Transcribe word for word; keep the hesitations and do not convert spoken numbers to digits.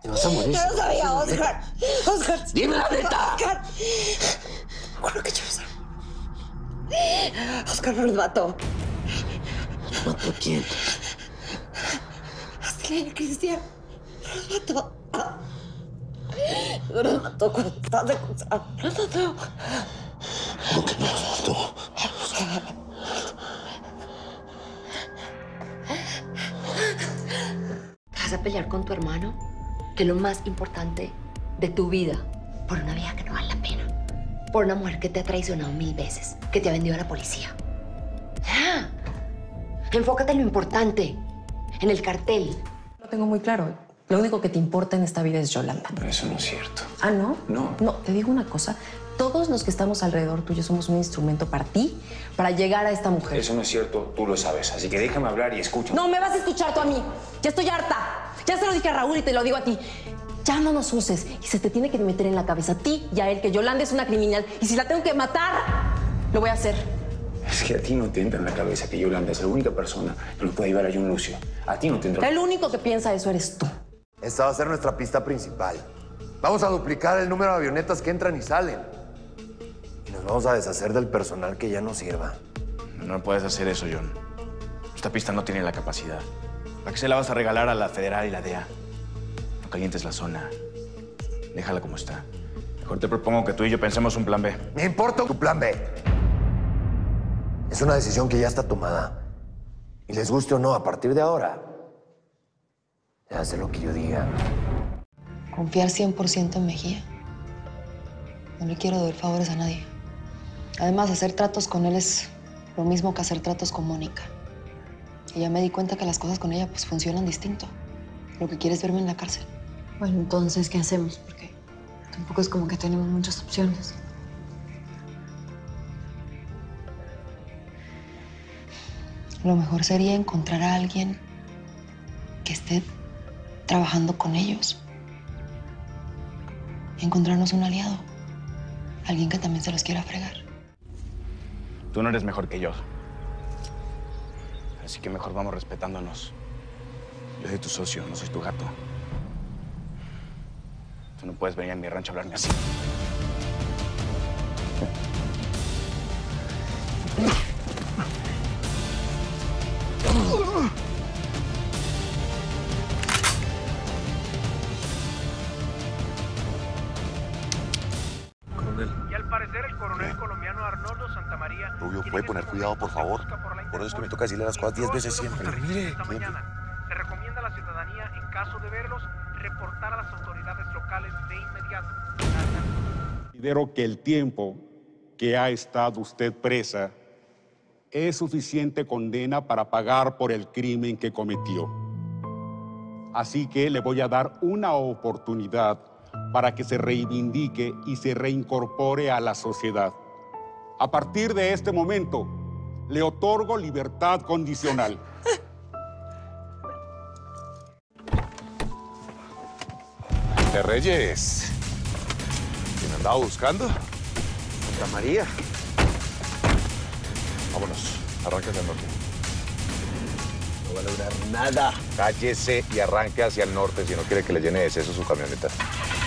Te vas a morir. Yo no sabía, Oscar. Oscar. ¡Dime la neta! Oscar. Juro que yo no sabía. Oscar nos mató. ¿Mató a quién? A Celia y a Cristian. Nos mató. Nos mató cuando estaba secuestrado. Nos mató. ¿Cómo que nos mató? ¿Vas a pelear con tu hermano? Que es lo más importante de tu vida. Por una vieja que no vale la pena. Por una mujer que te ha traicionado mil veces. Que te ha vendido a la policía. ¡Ya! Enfócate en lo importante. En el cartel. Lo tengo muy claro. Lo único que te importa en esta vida es Yolanda. Pero eso no es cierto. ¿Ah, no? No. No, te digo una cosa. Todos los que estamos alrededor tuyo somos un instrumento para ti, para llegar a esta mujer. Eso no es cierto, tú lo sabes. Así que déjame hablar y escucha. No, me vas a escuchar tú a mí. Ya estoy harta. Ya se lo dije a Raúl y te lo digo a ti. Ya no nos uses. Y se te tiene que meter en la cabeza a ti y a él que Yolanda es una criminal. Y si la tengo que matar, lo voy a hacer. Es que a ti no te entra en la cabeza que Yolanda es la única persona que lo puede llevar a John Lucio. A ti no te entra. El único que piensa eso eres tú. Esta va a ser nuestra pista principal. Vamos a duplicar el número de avionetas que entran y salen. Y nos vamos a deshacer del personal que ya no sirva. No puedes hacer eso, John. Esta pista no tiene la capacidad. ¿Para qué se la vas a regalar a la Federal y la D E A? No calientes la zona. Déjala como está. Mejor te propongo que tú y yo pensemos un plan B. Me importa tu plan B. Es una decisión que ya está tomada. Y les guste o no, a partir de ahora, se hace lo que yo diga. Confiar cien por ciento en Mejía. No le quiero deber favores a nadie. Además, hacer tratos con él es lo mismo que hacer tratos con Mónica. Y ya me di cuenta que las cosas con ella pues funcionan distinto. Lo que quiere es verme en la cárcel. Bueno, entonces, ¿qué hacemos? Porque tampoco es como que tenemos muchas opciones. Lo mejor sería encontrar a alguien que esté trabajando con ellos. Encontrarnos un aliado. Alguien que también se los quiera fregar. Tú no eres mejor que yo. Así que mejor vamos respetándonos. Yo soy tu socio, no soy tu gato. Tú no puedes venir a mi rancho a hablarme así. Y al parecer el coronel colombiano Arnoldo Santamaría... Rubio, ¿puede poner cuidado, por favor? Por eso es que me toca decirle las cosas diez veces siempre. Mire, esta mañana. Se recomienda a la ciudadanía, en caso de verlos, reportar a las autoridades locales de inmediato. Considero que el tiempo que ha estado usted presa es suficiente condena para pagar por el crimen que cometió. Así que le voy a dar una oportunidad para que se reivindique y se reincorpore a la sociedad. A partir de este momento, le otorgo libertad condicional. De Reyes. ¿Quién andaba buscando? Santa María. Vámonos, arranca hacia el norte. No va a lograr nada. Cállese y arranque hacia el norte si no quiere que le llene de seso su camioneta.